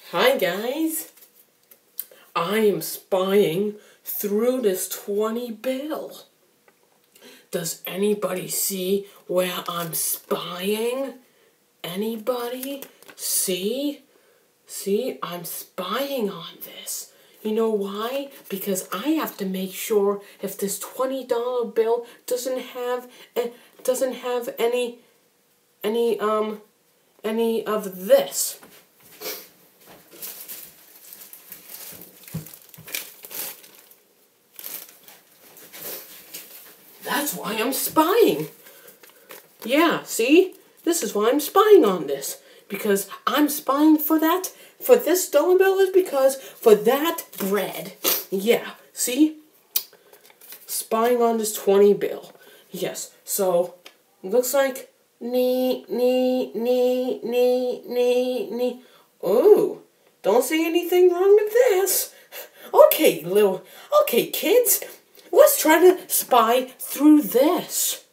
Hi guys, I am spying through this 20 bill. Does anybody see where I'm spying? Anybody? See? See, I'm spying on this. You know why? Because I have to make sure if this $20 bill doesn't have any of this. That's why I'm spying. Yeah, see? This is why I'm spying on this. Because I'm spying for this dollar bill is because for that bread. Yeah, see? Spying on this 20 bill. Yes, so, looks like, nee. Ooh, don't see anything wrong with this. Okay, kids. Let's try to spy through this.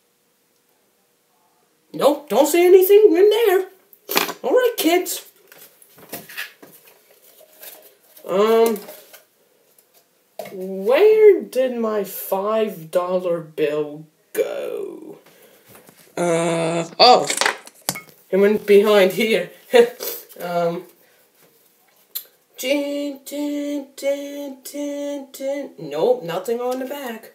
Nope, don't see anything in there. Alright, kids. Where did my $5 bill go? Oh. It went behind here. Nope, nothing on the back.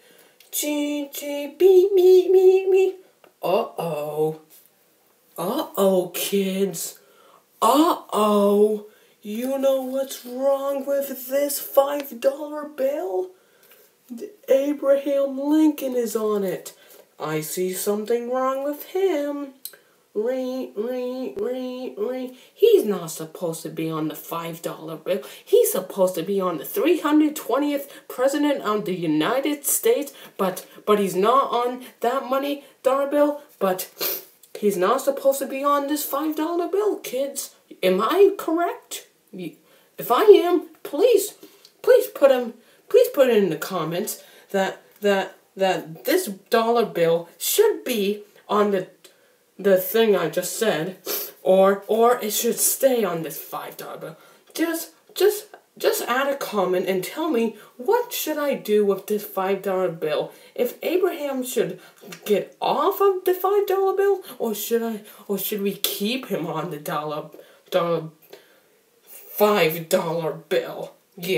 Me. Uh-oh. Uh-oh, kids. Uh-oh. You know what's wrong with this $5 bill? Abraham Lincoln is on it. I see something wrong with him. He's not supposed to be on the $5 bill. He's supposed to be on the 320th President of the United States, but he's not on that $dollar bill, but he's not supposed to be on this $5 bill, kids. Am I correct? If I am, please put it in the comments that this dollar bill should be on the thing I just said, or it should stay on this $5 bill. Just add a comment and tell me what should I do with this $5 bill. If Abraham should get off of the $5 bill, or should we keep him on the $5 bill?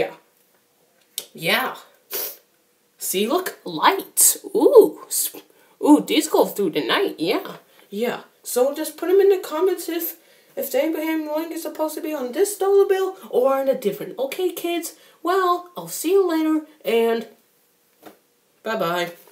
Yeah. See, look, lights. Ooh, these go through the night. Yeah. So just put them in the comments if Abraham Lincoln is supposed to be on this dollar bill or on a different. Okay, kids. Well, I'll see you later, and bye-bye.